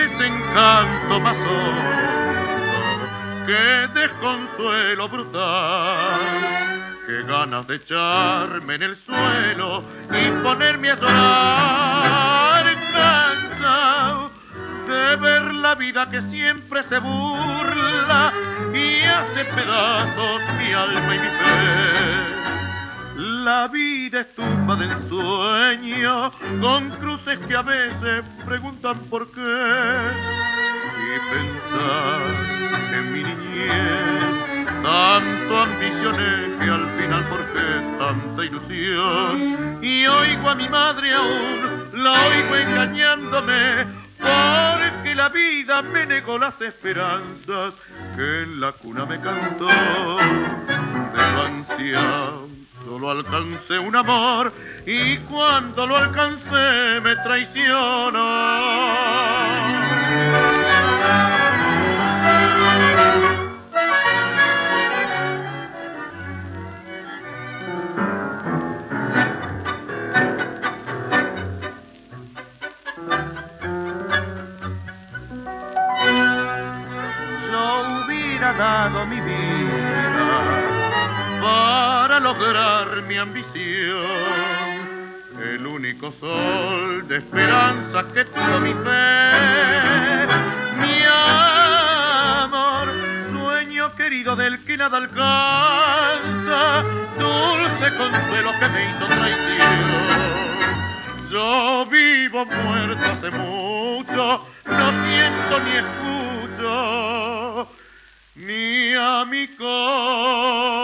desencanto más hondo, qué desconsuelo brutal, qué ganas de echarme en el suelo y ponerme a llorar, cansado de ver la vida que siempre se burla y hace pedazos mi alma y mi fe. La vida es tumba de ensueño, con cruces que a veces preguntan por qué. Y pensar en mi niñez, tanto ambicioné que al final forjé tanta ilusión. Y oigo a mi madre aún, la oigo engañándome, porque la vida me negó las esperanzas que en la cuna me cantó. De anciano solo alcancé un amor y cuando lo alcancé me traicionó. Yo hubiera dado mi vida para lograr mi ambición, el único sol de esperanza que tuvo mi fe, mi amor, sueño querido del que nada alcanza, dulce consuelo que me hizo traición. Yo vivo muerto hace mucho, no siento ni escucho ni a mi corazón.